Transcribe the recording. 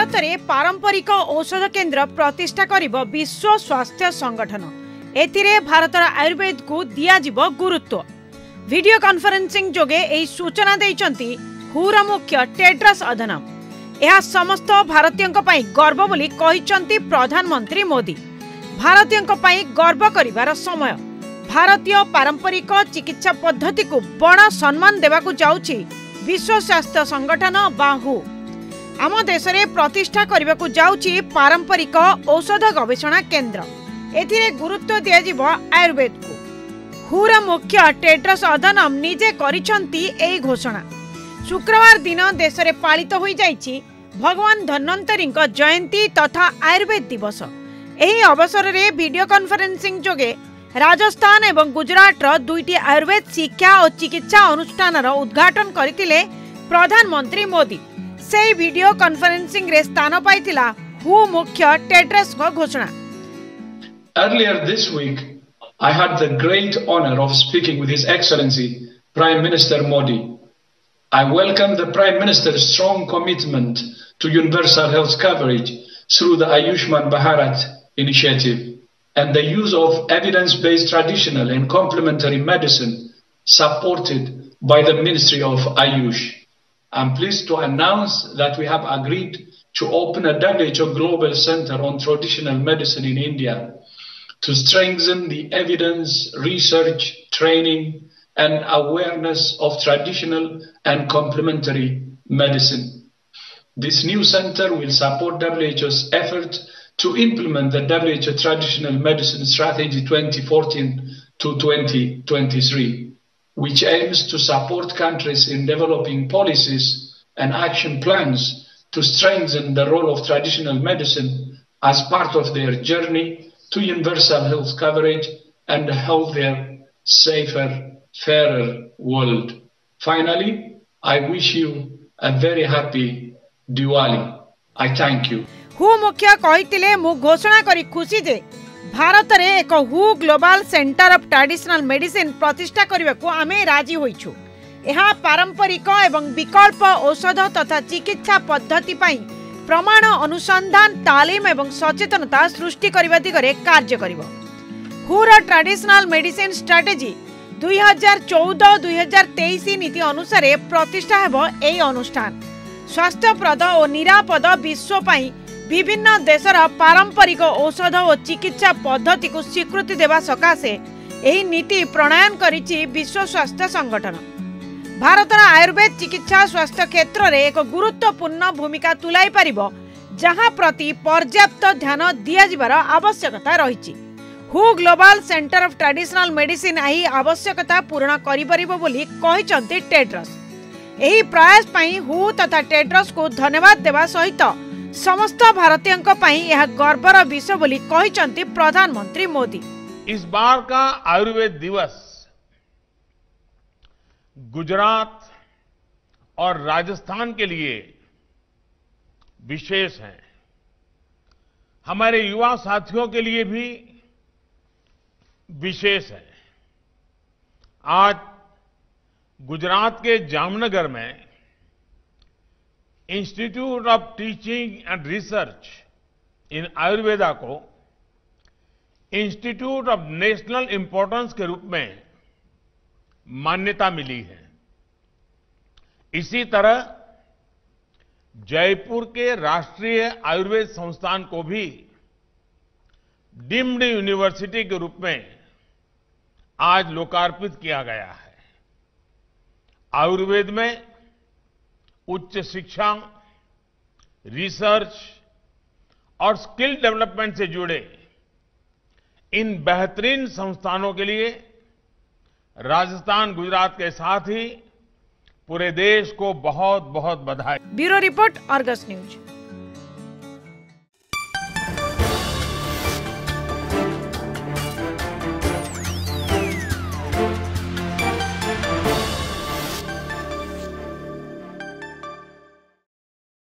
भारत में पारंपरिक औषध केन्द्र प्रतिष्ठा करिब विश्व स्वास्थ्य संगठन। एथिरे भारतर आयुर्वेद को दियाजिब गुरुत्व। वीडियो कॉन्फ्रेंसिंग जोगे एही सूचना दैचंती हुर मुख्य टेड्रस अधनम। यह समस्त भारतीयों पई गर्व बोली कहिचंती प्रधानमंत्री मोदी। भारतीयों पई गर्व करिवार समय। भारतीय पारंपरिक चिकित्सा पद्धति को बड़ा सम्मान देवाकू जाउछि विश्व स्वास्थ्य संगठन बाहू। आम देश में प्रतिष्ठा करने जाउछि पारंपरिक औषध गवेषणा केन्द्र। एथिरे गुरुत्व दियाजिब आयुर्वेद को। हुर मुख्य टेड्रस अधनम निजे करिसंती एही घोषणा। शुक्रवार दिन देश में पालित हो जाइछि भगवान धन्वंतरी जयंती तथा आयुर्वेद दिवस। एही अवसर में वीडियो कॉन्फ्रेंसिंग जोगे राजस्थान एवं गुजरात दुईटी आयुर्वेद शिक्षा और चिकित्सा अनुष्ठान उद्घाटन करथिले प्रधानमंत्री मोदी। से वीडियो कॉन्फ्रेंसिंग रे स्थान पाइथिला हु मुख्य टेड्रस को घोषणा। Earlier this week, I had the great honor of speaking with His Excellency Prime Minister Modi. I welcome the Prime Minister's strong commitment to universal health coverage through the Ayushman Bharat initiative and the use of evidence-based traditional and complementary medicine supported by the Ministry of Ayush. I am pleased to announce that we have agreed to open a WHO Global Center on Traditional Medicine in India to strengthen the evidence, research, training, and awareness of traditional and complementary medicine. This new center will support WHO's effort to implement the WHO Traditional Medicine Strategy 2014 to 2023, which aims to support countries in developing policies and action plans to strengthen the role of traditional medicine as part of their journey to universal health coverage and a healthier, safer, fairer world. Finally, I wish you a very happy Diwali. I thank you. हु मुख्य कहिथिले मु घोषणा करी खुशी जे भारत रे एक हु global centre of traditional medicine प्रतिष्ठा करबाकू आमे राजी होइछु। एहा पारंपरिक एवं विकल्प औषध तथा चिकित्सा पद्धति पई प्रमाण अनुसंधान तालीम एवं सचेतनता सृष्टि करबा दिगरे कार्य करिवो। हुर ट्रेडिशनल मेडिसिन स्ट्रेटेजी 2014-2023 नीति अनुसार प्रतिष्ठा हेबो एई अनुष्ठान। स्वास्थ्यप्रद और निरापद विश्व पई विभिन्न देशर पारंपरिक औषध और चिकित्सा पद्धति को स्वीकृति देवा सकाशे एही नीति प्रणयन करिछि विश्व स्वास्थ्य संगठन। भारतर आयुर्वेद चिकित्सा स्वास्थ्य क्षेत्र में एक गुरुत्वपूर्ण भूमिका तुलाई पारिबो, जहां प्रति पर्याप्त ध्यान दियाजिबार आवश्यकता रहिछि। हु global centre of traditional medicine एही आवश्यकता पूर्ण करि परिबो बोली कहिसंती टेड्रस। एही प्रयास पई हु तथा टेड्रस को धन्यवाद देवा सहित समस्त भारतीयों पई यह गर्वर विषय बोली कहिसंती प्रधानमंत्री मोदी। इस बार का आयुर्वेद दिवस गुजरात और राजस्थान के लिए विशेष है। हमारे युवा साथियों के लिए भी विशेष है। आज गुजरात के जामनगर में institute of teaching and research in Ayurveda को इंस्टीट्यूट ऑफ नेशनल इंपॉर्टेंस के रूप में मान्यता मिली है। इसी तरह जयपुर के राष्ट्रीय आयुर्वेद संस्थान को भी डीम्ड यूनिवर्सिटी के रूप में आज लोकार्पित किया गया है। आयुर्वेद में उच्च शिक्षा, रिसर्च और स्किल डेवलपमेंट से जुड़े इन बेहतरीन संस्थानों के लिए राजस्थान, गुजरात के साथ ही पूरे देश को बहुत बहुत बधाई। Bureau report, Argus news.